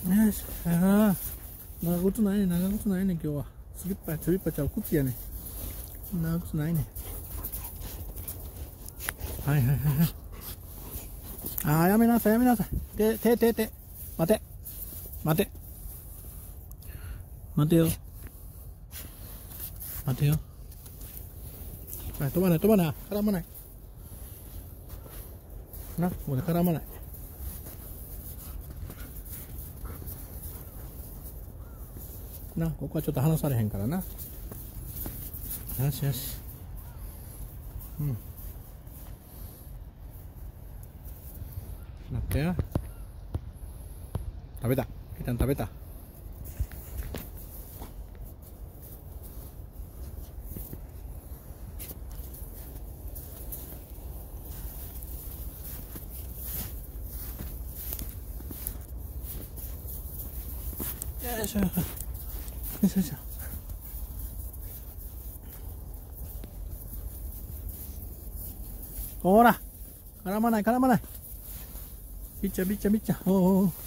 よし。ああ。長靴ないね、長靴ないね、今日は。スリッパちゃう、靴やね。長靴ないね。はいはいはいはい。ああ、やめなさい、やめなさい。待て。待て。待てよ。待てよ。はい、飛ばない。絡まない。な、ここで絡まない。な、ここはちょっと離されへんからな。よし。うん。待ってよ。食べた。一旦食べた。よいしょ。ほら、絡まない。びっちゃ。おう。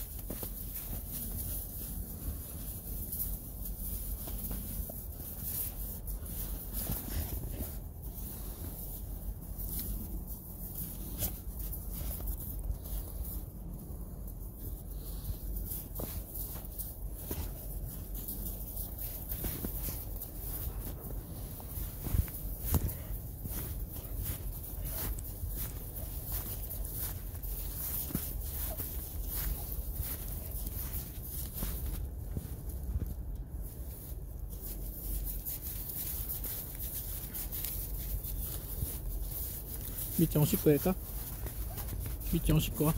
みっちゃんおしっこええか？みっちゃんおしっこは？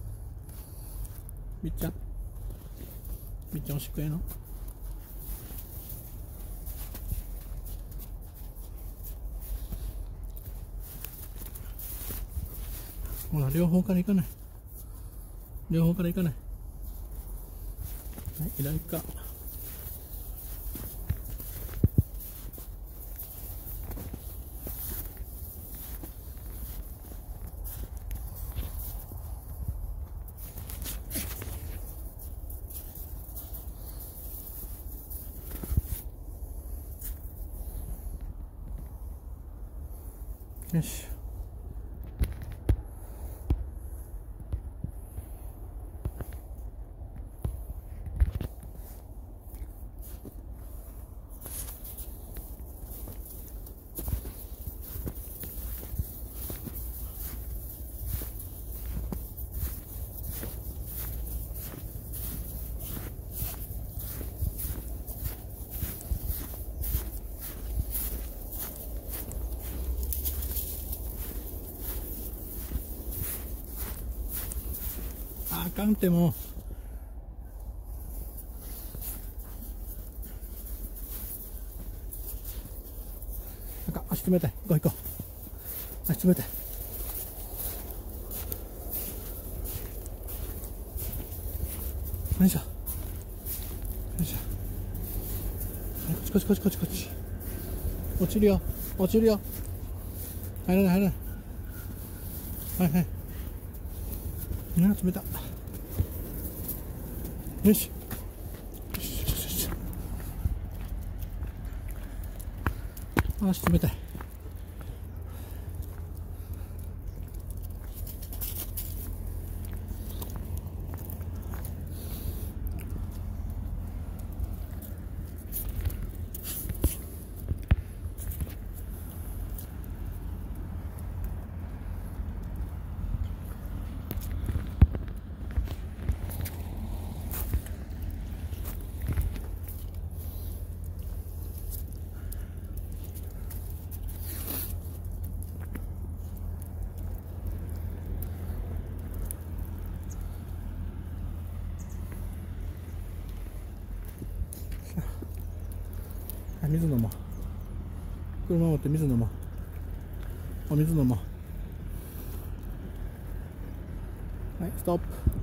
みっちゃんおしっこええの？ほら、両方から行かない。はい、左か。よし。あかんってもう。あかん、足冷たい。行こう。足冷たい。よいしょ。こっち。落ちるよ。入らない。はい。冷た。よし。足冷たい。水飲もう。車持って水飲もう。はい、ストップ。